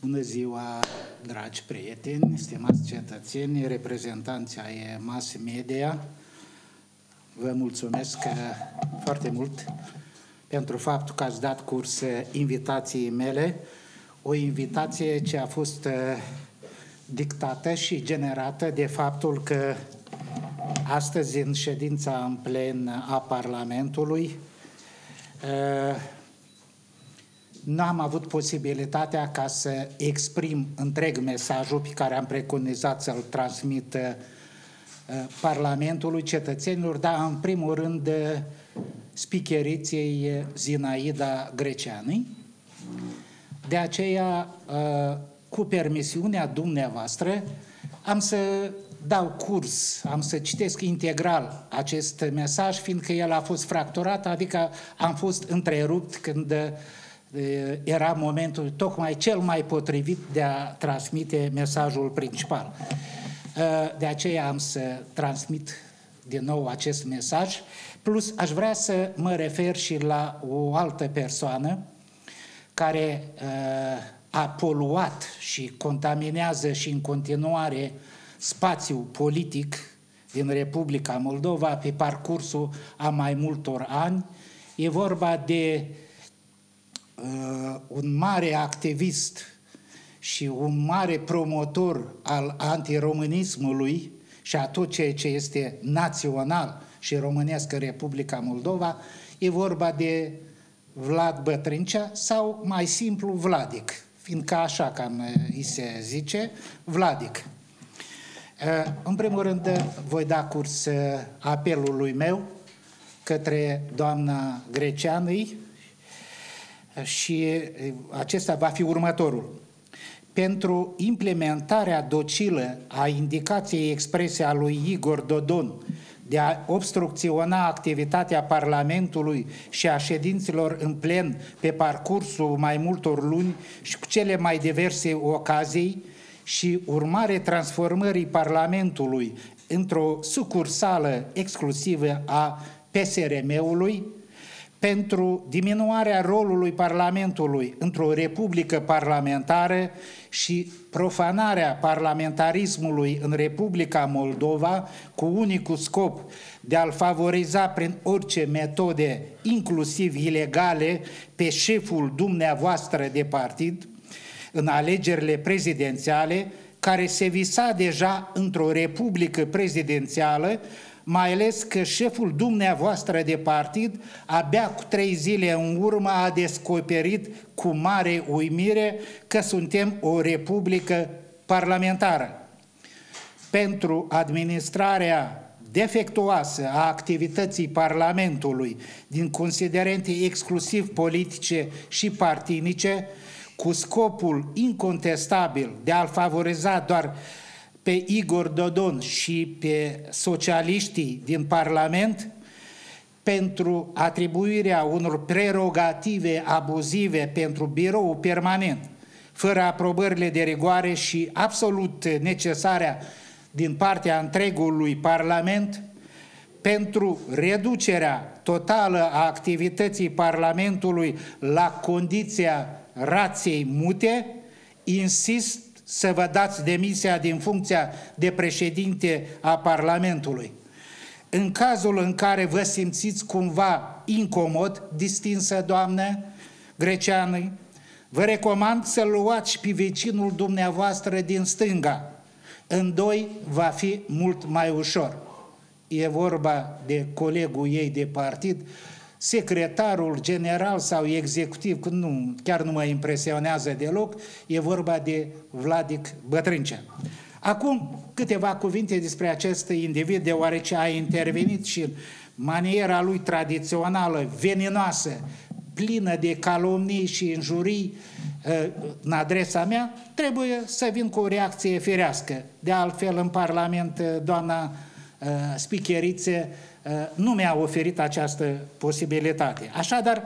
Bună ziua, dragi prieteni, stimați cetățeni, reprezentanți ai mass media. Vă mulțumesc foarte mult pentru faptul că ați dat curs invitației mele, o invitație ce a fost dictată și generată de faptul că astăzi, în ședința în plen a Parlamentului, n-am avut posibilitatea ca să exprim întreg mesajul pe care am preconizat să-l transmit Parlamentului, cetățenilor, dar în primul rând speakeriței Zinaida Greceanei. De aceea, cu permisiunea dumneavoastră, am să dau curs, am să citesc integral acest mesaj, fiindcă el a fost fracturat, adică am fost întrerupt când era momentul tocmai cel mai potrivit de a transmite mesajul principal. De aceea am să transmit din nou acest mesaj, plus aș vrea să mă refer și la o altă persoană care a poluat și contaminează și în continuare spațiul politic din Republica Moldova pe parcursul a mai multor ani. E vorba de un mare activist și un mare promotor al antiromânismului și a tot ceea ce este național și românesc în Republica Moldova, e vorba de Vlad Bătrâncea sau mai simplu Vladic, fiindcă așa cam îi se zice, Vladic. În primul rând voi da curs apelului meu către doamna Greceanei și acesta va fi următorul. Pentru implementarea docilă a indicației exprese a lui Igor Dodon de a obstrucționa activitatea Parlamentului și a ședințelor în plen pe parcursul mai multor luni și cu cele mai diverse ocazii și urmare transformării Parlamentului într-o sucursală exclusivă a PSRM-ului, pentru diminuarea rolului Parlamentului într-o republică parlamentară și profanarea parlamentarismului în Republica Moldova cu unicul scop de a-l favoriza prin orice metode, inclusiv ilegale, pe șeful dumneavoastră de partid în alegerile prezidențiale, care se visa deja într-o republică prezidențială, mai ales că șeful dumneavoastră de partid abia cu 3 zile în urmă a descoperit cu mare uimire că suntem o republică parlamentară. Pentru administrarea defectuoasă a activității Parlamentului din considerente exclusiv politice și partinice, cu scopul incontestabil de a-l favoriza doar pe Igor Dodon și pe socialiștii din Parlament, pentru atribuirea unor prerogative abuzive pentru biroul permanent, fără aprobările de rigoare și absolut necesarea din partea întregului Parlament, pentru reducerea totală a activității Parlamentului la condiția rației mute, insist să vă dați demisia din funcția de președinte a Parlamentului. În cazul în care vă simțiți cumva incomod, distinsă doamnă Greceană, vă recomand să luați pe vecinul dumneavoastră din stânga. În doi va fi mult mai ușor. E vorba de colegul ei de partid, secretarul general sau executiv, chiar nu mă impresionează deloc, e vorba de Vladic Bătrâncea. Acum câteva cuvinte despre acest individ, deoarece a intervenit și în maniera lui tradițională, veninoasă, plină de calomnii și injurii în adresa mea, trebuie să vin cu o reacție firească. De altfel, în Parlament, doamna speakeriță nu mi-a oferit această posibilitate. Așadar,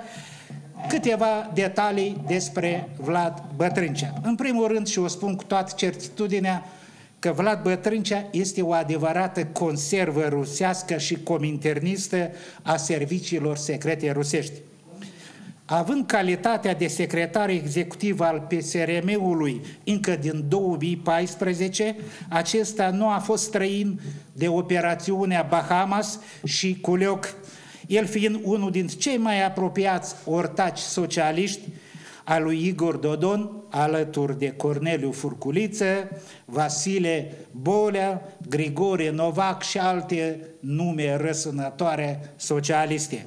câteva detalii despre Vlad Bătrâncea. În primul rând, și o spun cu toată certitudinea, că Vlad Bătrâncea este o adevărată conservă rusească și cominternistă a serviciilor secrete rusești. având calitatea de secretar executiv al PSRM-ului încă din 2014, acesta nu a fost străin de operațiunea Bahamas și Culeoc, el fiind unul dintre cei mai apropiați ortaci socialiști a lui Igor Dodon, alături de Corneliu Furculiță, Vasile Bolea, Grigore Novac și alte nume răsunătoare socialiste.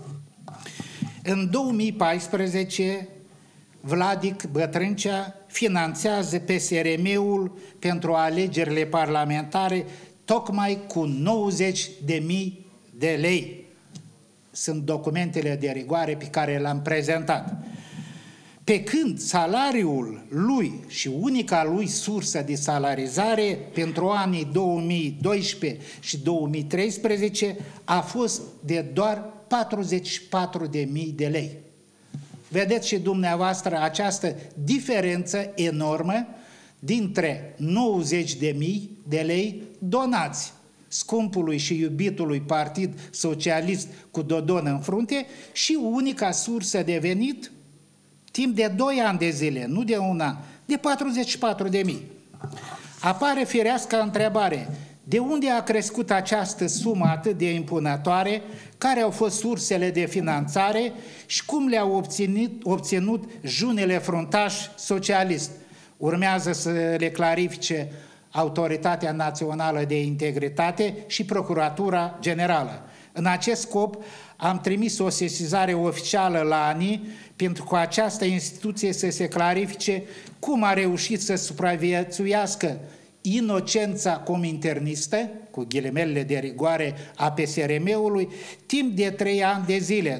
În 2014, Vladic Bătrâncea finanțează PSRM-ul pentru alegerile parlamentare tocmai cu 90.000 de lei. Sunt documentele de rigoare pe care le-am prezentat. Pe când salariul lui și unica lui sursă de salarizare pentru anii 2012 și 2013 a fost de doar 44.000 de lei. Vedeți și dumneavoastră această diferență enormă dintre 90.000 de lei donați scumpului și iubitului Partid Socialist cu Dodon în frunte și unica sursă de venit timp de 2 ani de zile, nu de un an, de 44.000. Apare firească întrebare: de unde a crescut această sumă atât de impunătoare, care au fost sursele de finanțare și cum le-au obținut junele fruntaș socialist? Urmează să le clarifice Autoritatea Națională de Integritate și Procuratura Generală. În acest scop am trimis o sesizare oficială la ANI pentru ca această instituție să se clarifice cum a reușit să supraviețuiască inocența cominternistă, cu ghilimelele de rigoare, a PSRM-ului, timp de 3 ani de zile,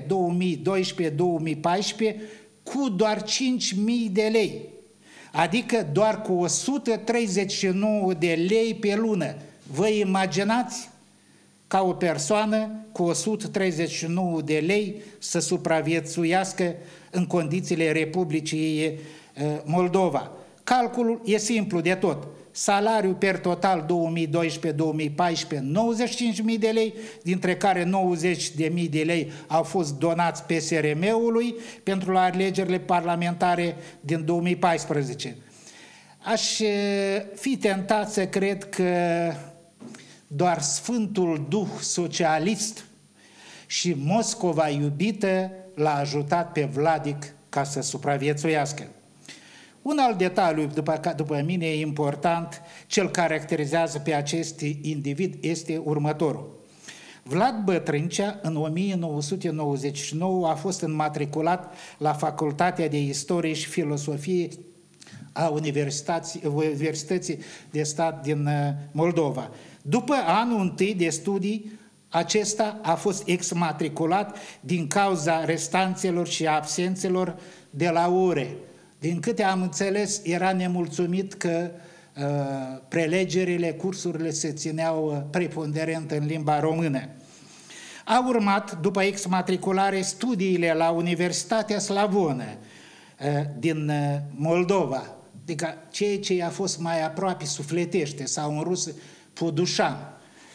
2012-2014, cu doar 5.000 de lei, adică doar cu 139 de lei pe lună. Vă imaginați ca o persoană cu 139 de lei să supraviețuiască în condițiile Republicii Moldova? Calculul e simplu de tot. Salariul per total 2012-2014, 95.000 de lei, dintre care 90.000 de lei au fost donați PSRM-ului pentru alegerile parlamentare din 2014. Aș fi tentat să cred că doar Sfântul Duh Socialist și Moscova iubită l-a ajutat pe Vladic ca să supraviețuiască. Un alt detaliu, după mine, important, cel caracterizează pe acest individ, este următorul. Vlad Bătrâncea, în 1999, a fost înmatriculat la Facultatea de Istorie și Filosofie a Universității de Stat din Moldova. După anul întâi de studii, acesta a fost exmatriculat din cauza restanțelor și absențelor de la ore. Din câte am înțeles, era nemulțumit că prelegerile, cursurile se țineau preponderent în limba română. A urmat, după exmatriculare, studiile la Universitatea Slavonă din Moldova, adică ceea ce i-a fost mai aproape sufletește, sau în rusă Pudușan.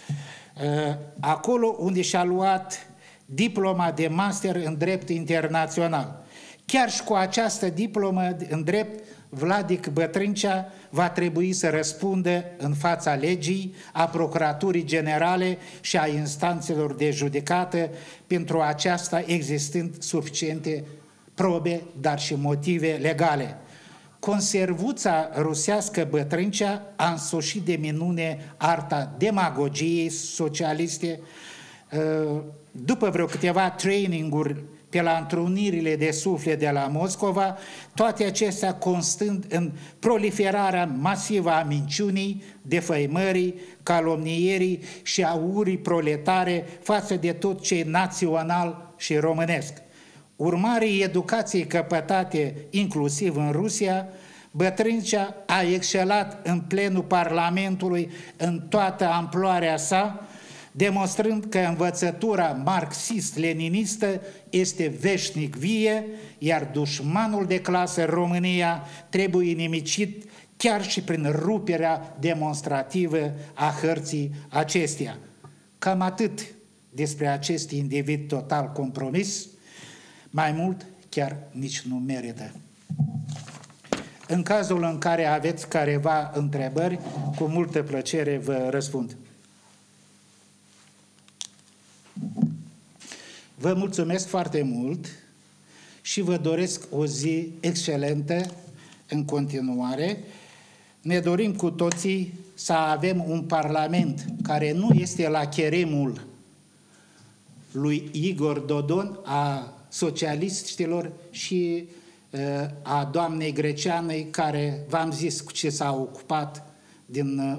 Acolo unde și-a luat diploma de master în drept internațional. Chiar și cu această diplomă în drept, Vladic Bătrâncea va trebui să răspundă în fața legii, a Procuraturii Generale și a instanțelor de judecată, pentru aceasta existând suficiente probe, dar și motive legale. Conservuța rusească Bătrâncea a însușit de minune arta demagogiei socialiste. După vreo câteva traininguri pe la întrunirile de suflet de la Moscova, toate acestea constând în proliferarea masivă a minciunii, defăimării, calomnierii și a urii proletare față de tot ce e național și românesc. Urmarii educației căpătate inclusiv în Rusia, Bătrâncea a excelat în plenul Parlamentului în toată amploarea sa, demonstrând că învățătura marxist-leninistă este veșnic vie, iar dușmanul de clasă România trebuie inimicit chiar și prin ruperea demonstrativă a hărții acesteia. Cam atât despre acest individ total compromis. Mai mult, chiar nici nu merită. În cazul în care aveți careva întrebări, cu multă plăcere vă răspund. Vă mulțumesc foarte mult și vă doresc o zi excelentă în continuare. Ne dorim cu toții să avem un parlament care nu este la cheremul lui Igor Dodon, a socialiștilor și a doamnei Greceanei, care v-am zis cu ce s-a ocupat din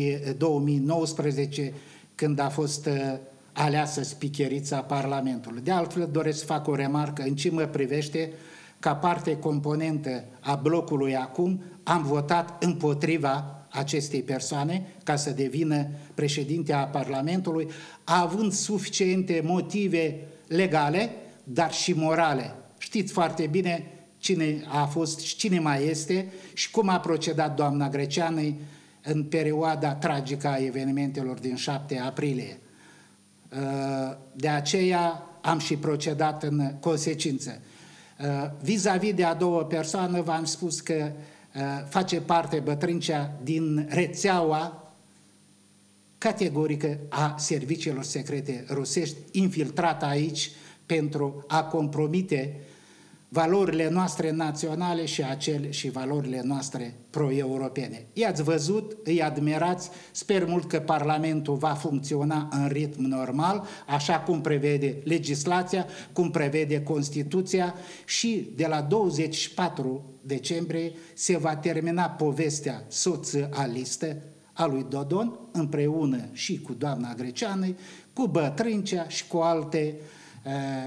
2019, când a fost aleasă spicherița Parlamentului. De altfel, doresc să fac o remarcă în ce mă privește, ca parte componentă a blocului acum, am votat împotriva acestei persoane ca să devină președinte a Parlamentului, având suficiente motive legale, dar și morale. Știți foarte bine cine a fost și cine mai este și cum a procedat doamna Greceană în perioada tragică a evenimentelor din 7 aprilie. De aceea am și procedat în consecință. Vis-a-vis de a doua persoană, v-am spus că face parte Bătrâncea din rețeaua categorică a serviciilor secrete rusești, infiltrată aici pentru a compromite valorile noastre naționale și valorile noastre pro-europene. I-ați văzut, îi admirați, sper mult că Parlamentul va funcționa în ritm normal, așa cum prevede legislația, cum prevede Constituția și de la 24 decembrie se va termina povestea socialistă a lui Dodon, împreună și cu doamna Greceană, cu Bătrâncea și cu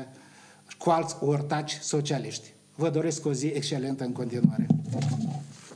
alți ortaci socialiști. Vă doresc o zi excelentă în continuare.